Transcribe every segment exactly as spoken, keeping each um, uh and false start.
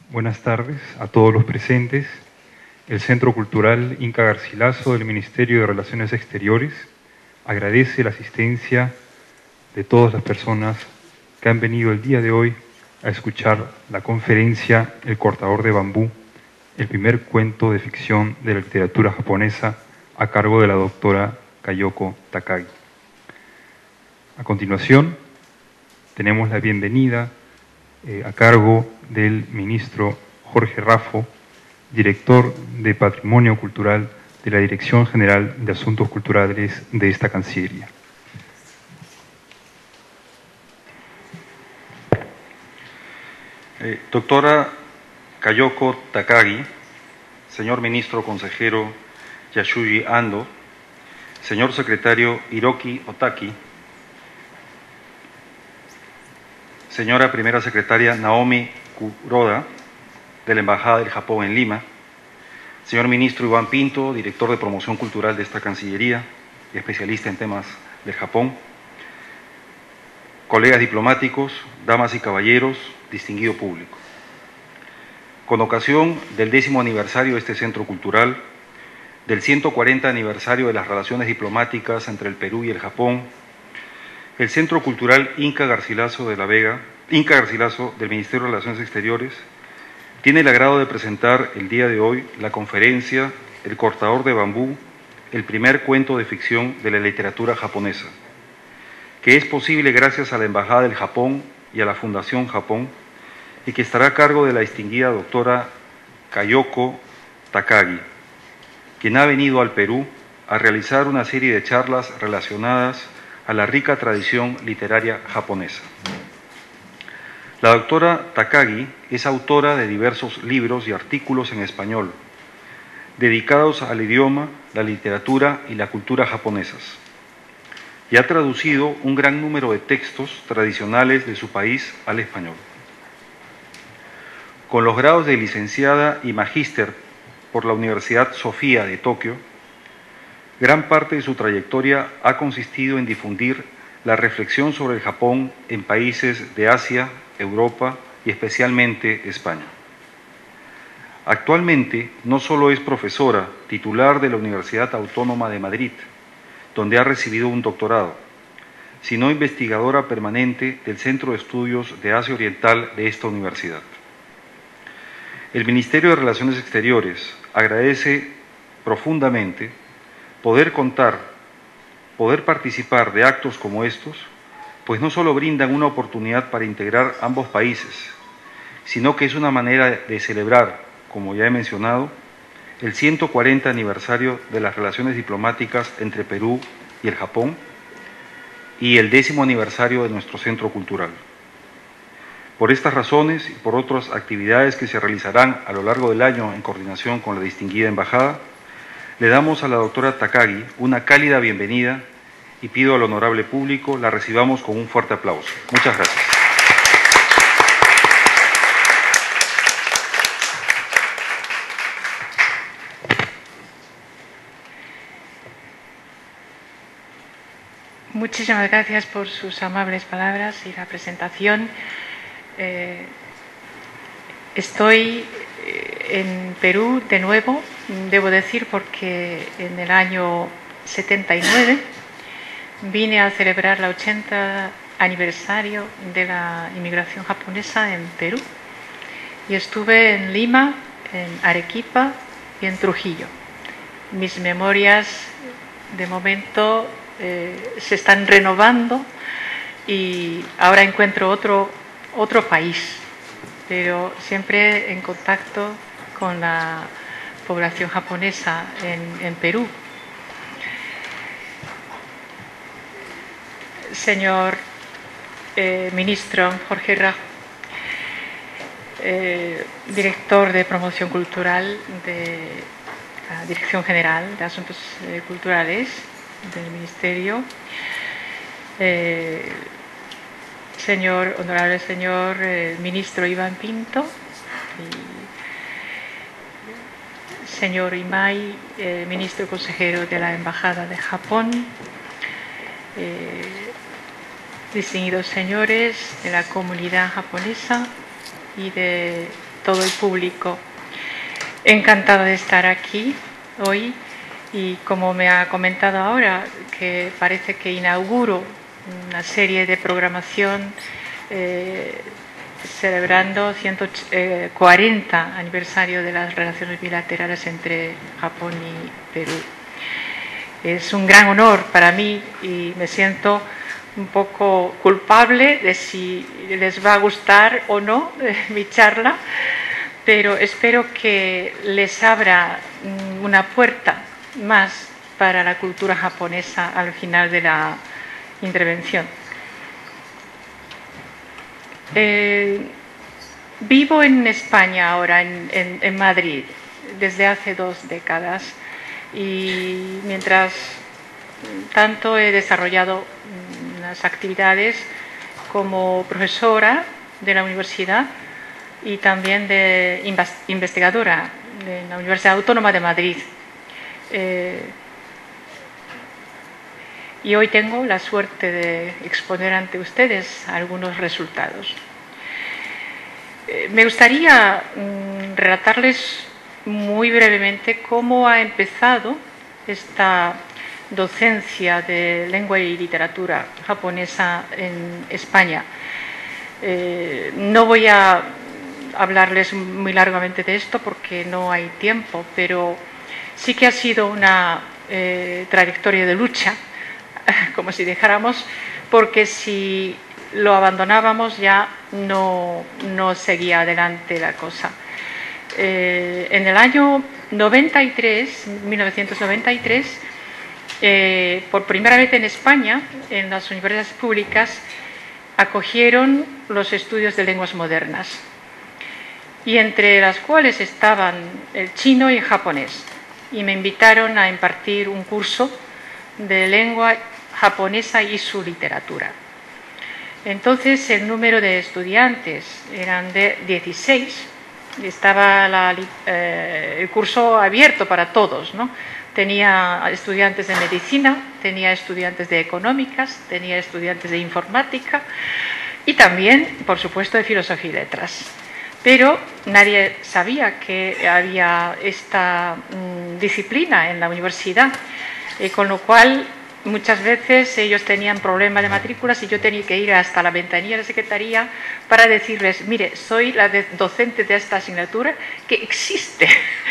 Buenas tardes a todos los presentes. El Centro Cultural Inca Garcilaso del Ministerio de Relaciones Exteriores agradece la asistencia de todas las personas que han venido el día de hoy a escuchar la conferencia El cortador de bambú, el primer cuento de ficción de la literatura japonesa a cargo de la doctora Kayoko Takagi. A continuación, tenemos la bienvenida eh, a cargo del ministro Jorge Raffo, director de Patrimonio Cultural de la Dirección General de Asuntos Culturales de esta Cancillería. Eh, doctora Kayoko Takagi, señor ministro consejero Yashuji Ando, señor secretario Hiroki Otaki, señora primera secretaria Naomi Kuroda, de la Embajada del Japón en Lima, señor ministro Iván Pinto, director de promoción cultural de esta Cancillería y especialista en temas del Japón, colegas diplomáticos, damas y caballeros, distinguido público. Con ocasión del décimo aniversario de este centro cultural, del ciento cuarenta aniversario de las relaciones diplomáticas entre el Perú y el Japón, el Centro Cultural Inca Garcilaso de la Vega, Inca Garcilaso del Ministerio de Relaciones Exteriores, tiene el agrado de presentar el día de hoy la conferencia El cortador de bambú, el primer cuento de ficción de la literatura japonesa, que es posible gracias a la Embajada del Japón y a la Fundación Japón, y que estará a cargo de la distinguida doctora Kayoko Takagi, quien ha venido al Perú a realizar una serie de charlas relacionadas a la rica tradición literaria japonesa. La doctora Takagi es autora de diversos libros y artículos en español, dedicados al idioma, la literatura y la cultura japonesas, y ha traducido un gran número de textos tradicionales de su país al español. Con los grados de licenciada y magíster por la Universidad Sofía de Tokio, gran parte de su trayectoria ha consistido en difundir la reflexión sobre el Japón en países de Asia, Europa y especialmente España. Actualmente no solo es profesora titular de la Universidad Autónoma de Madrid, donde ha recibido un doctorado, sino investigadora permanente del Centro de Estudios de Asia Oriental de esta universidad. El Ministerio de Relaciones Exteriores agradece profundamente poder contar, poder participar de actos como estos, pues no solo brindan una oportunidad para integrar ambos países, sino que es una manera de celebrar, como ya he mencionado, el ciento cuarenta aniversario de las relaciones diplomáticas entre Perú y el Japón y el décimo aniversario de nuestro centro cultural. Por estas razones y por otras actividades que se realizarán a lo largo del año en coordinación con la distinguida embajada, le damos a la doctora Takagi una cálida bienvenida y pido al honorable público la recibamos con un fuerte aplauso. Muchas gracias. Muchísimas gracias por sus amables palabras y la presentación. Eh, estoy en Perú de nuevo, debo decir, porque en el año setenta y nueve vine a celebrar el ochenta aniversario de la inmigración japonesa en Perú y estuve en Lima, en Arequipa y en Trujillo. Mis memorias de momento eh, se están renovando y ahora encuentro otro, otro país, pero siempre en contacto con la población japonesa en, en Perú. Señor eh, ministro Jorge Raffo, eh, director de promoción cultural de la Dirección General de Asuntos eh, Culturales del Ministerio, eh, señor honorable señor eh, ministro Iván Pinto, y señor Imai, eh, ministro consejero de la Embajada de Japón, eh, distinguidos señores de la comunidad japonesa y de todo el público. Encantada de estar aquí hoy y como me ha comentado ahora, que parece que inauguro una serie de programación eh, celebrando ciento cuarenta aniversario de las relaciones bilaterales entre Japón y Perú. Es un gran honor para mí y me siento un poco culpable de si les va a gustar o no mi charla, pero espero que les abra una puerta más para la cultura japonesa al final de la intervención. Eh, vivo en España ahora, en, en, en Madrid, desde hace dos décadas y mientras tanto he desarrollado unas actividades como profesora de la universidad y también de investigadora de la Universidad Autónoma de Madrid. Eh, y hoy tengo la suerte de exponer ante ustedes algunos resultados. Eh, me gustaría mm, relatarles muy brevemente cómo ha empezado esta docencia de lengua y literatura japonesa en España. Eh, no voy a hablarles muy largamente de esto porque no hay tiempo, pero sí que ha sido una eh, trayectoria de lucha, como si dijéramos, porque si lo abandonábamos ya no, no seguía adelante la cosa. Eh, en el año noventa y tres, mil novecientos noventa y tres, eh, por primera vez en España, en las universidades públicas, acogieron los estudios de lenguas modernas, y entre las cuales estaban el chino y el japonés, y me invitaron a impartir un curso de lengua japonesa y su literatura. Entonces el número de estudiantes eran de dieciséis, estaba la, eh, el curso abierto para todos, ¿no? Tenía estudiantes de medicina, tenía estudiantes de económicas, tenía estudiantes de informática y también, por supuesto, de filosofía y letras. Pero nadie sabía que había esta mm, disciplina en la universidad, eh, con lo cual muchas veces ellos tenían problemas de matrículas y yo tenía que ir hasta la ventanilla de la secretaría para decirles, mire, soy la de docente de esta asignatura que existe.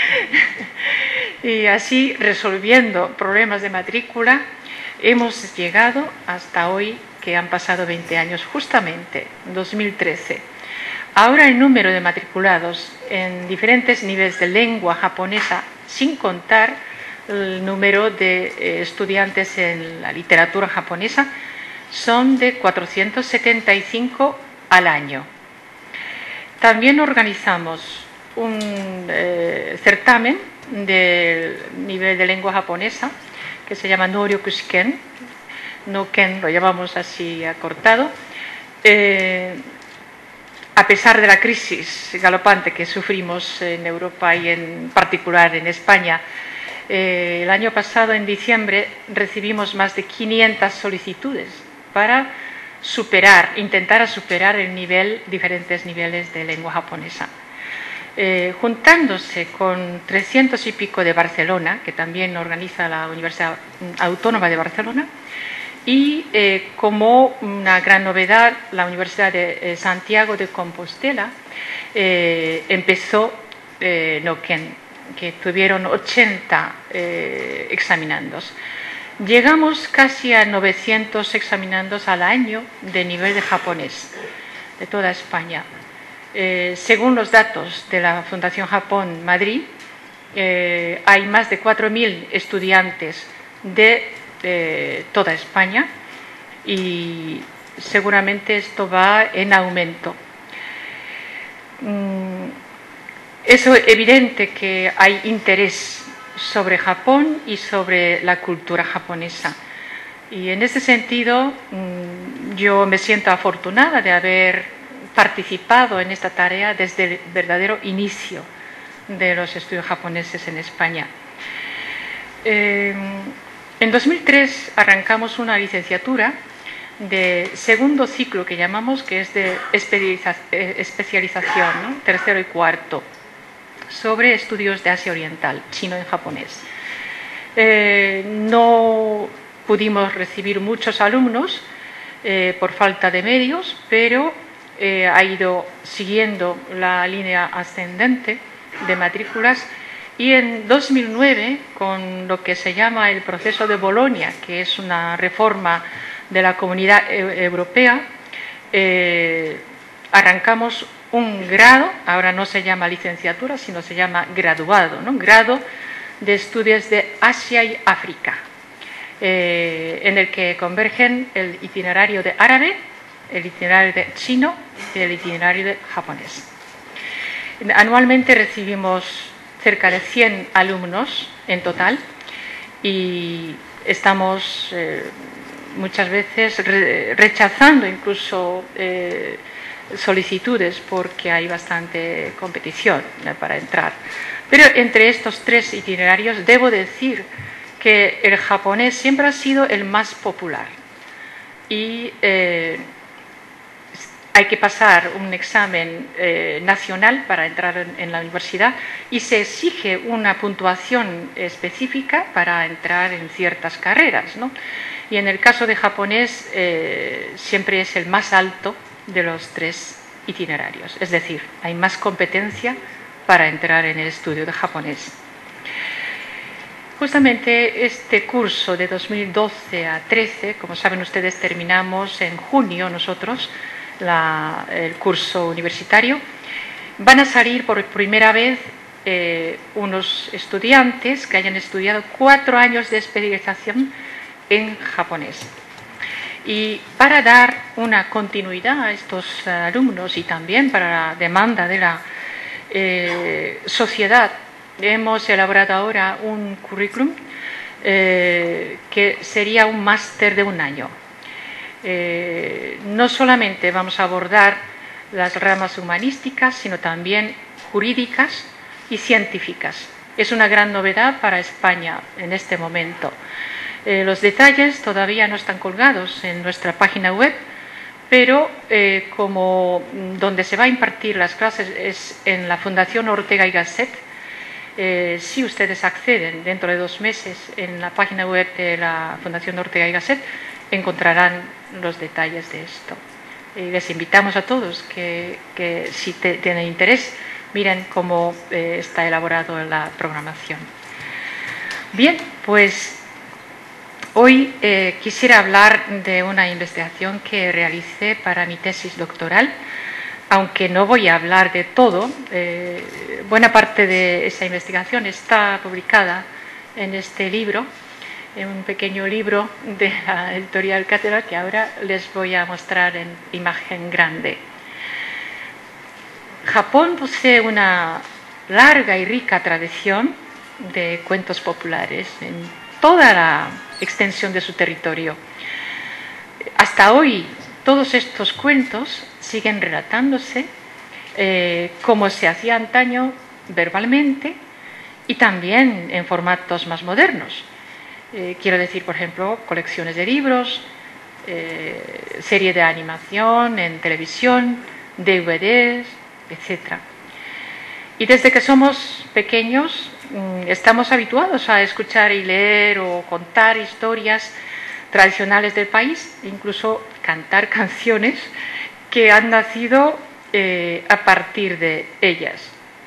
Y así, resolviendo problemas de matrícula, hemos llegado hasta hoy, que han pasado veinte años, justamente, dos mil trece. Ahora el número de matriculados en diferentes niveles de lengua japonesa, sin contar el número de eh, estudiantes en la literatura japonesa, son de cuatrocientos setenta y cinco al año. También organizamos un eh, certamen del nivel de lengua japonesa que se llama Noryokushiken, no Ken lo llamamos así acortado. Eh, a pesar de la crisis galopante que sufrimos en Europa y en particular en España, Eh, el año pasado, en diciembre, recibimos más de quinientas solicitudes para superar, intentar superar el nivel, diferentes niveles de lengua japonesa. Eh, juntándose con trescientos y pico de Barcelona, que también organiza la Universidad Autónoma de Barcelona, y eh, como una gran novedad, la Universidad de eh, Santiago de Compostela eh, empezó eh, Noken, que tuvieron ochenta eh, examinandos. Llegamos casi a novecientos examinandos al año de nivel de japonés, de toda España. Eh, según los datos de la Fundación Japón Madrid, eh, hay más de cuatro mil estudiantes de eh, toda España y seguramente esto va en aumento. Mm, Es evidente que hay interés sobre Japón y sobre la cultura japonesa. Y en ese sentido, yo me siento afortunada de haber participado en esta tarea desde el verdadero inicio de los estudios japoneses en España. Eh, en dos mil tres arrancamos una licenciatura de segundo ciclo que llamamos, que es de especialización, ¿no? Tercero y cuarto, sobre estudios de Asia Oriental, chino en japonés. Eh, no pudimos recibir muchos alumnos eh, por falta de medios, pero eh, ha ido siguiendo la línea ascendente de matrículas, y en dos mil nueve, con lo que se llama el proceso de Bolonia, que es una reforma de la Comunidad Europea, eh, arrancamos un grado, ahora no se llama licenciatura, sino se llama graduado, ¿no? Grado de estudios de Asia y África, eh, en el que convergen el itinerario de árabe, el itinerario de chino y el itinerario de japonés. Anualmente recibimos cerca de cien alumnos en total y estamos eh, muchas veces re rechazando incluso eh, solicitudes porque hay bastante competición eh, para entrar. Pero entre estos tres itinerarios debo decir que el japonés siempre ha sido el más popular y eh, hay que pasar un examen eh, nacional para entrar en, en la universidad y se exige una puntuación específica para entrar en ciertas carreras, ¿no? Y en el caso de japonés eh, siempre es el más alto de los tres itinerarios, es decir, hay más competencia para entrar en el estudio de japonés. Justamente este curso de dos mil doce a trece, como saben ustedes, terminamos en junio nosotros la, el curso universitario. Van a salir por primera vez eh, unos estudiantes que hayan estudiado cuatro años de especialización en japonés. Y para dar una continuidad a estos alumnos y también para la demanda de la eh, sociedad, hemos elaborado ahora un currículum eh, que sería un máster de un año. Eh, no solamente vamos a abordar las ramas humanísticas, sino también jurídicas y científicas. Es una gran novedad para España en este momento. Eh, los detalles todavía no están colgados en nuestra página web, pero eh, como donde se va a impartir las clases es en la Fundación Ortega y Gasset, eh, si ustedes acceden dentro de dos meses en la página web de la Fundación Ortega y Gasset, encontrarán los detalles de esto. Eh, les invitamos a todos que, que si te, tienen interés, miren cómo eh, está elaborado la programación. Bien, pues hoy eh, quisiera hablar de una investigación que realicé para mi tesis doctoral, aunque no voy a hablar de todo. Eh, buena parte de esa investigación está publicada en este libro, en un pequeño libro de la editorial Cátedra que ahora les voy a mostrar en imagen grande. Japón posee una larga y rica tradición de cuentos populares en toda la extensión de su territorio. Hasta hoy todos estos cuentos siguen relatándose eh, como se hacía antaño verbalmente y también en formatos más modernos. Eh, quiero decir, por ejemplo, colecciones de libros, eh, serie de animación en televisión, D V Ds, etcétera. Y desde que somos pequeños estamos habituados a escuchar y leer o contar historias tradicionales del país, incluso cantar canciones que han nacido eh, a partir de ellas.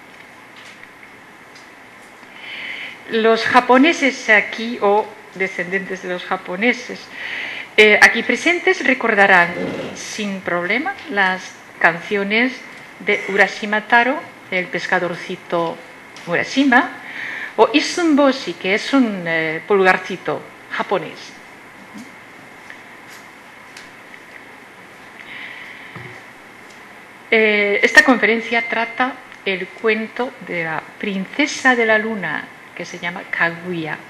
Los japoneses aquí, o descendientes de los japoneses, eh, aquí presentes recordarán sin problema las canciones de Urashima Taro, el pescadorcito Urashima, o Isunboshi, que es un eh, pulgarcito japonés. Eh, esta conferencia trata el cuento de la princesa de la luna, que se llama Kaguya.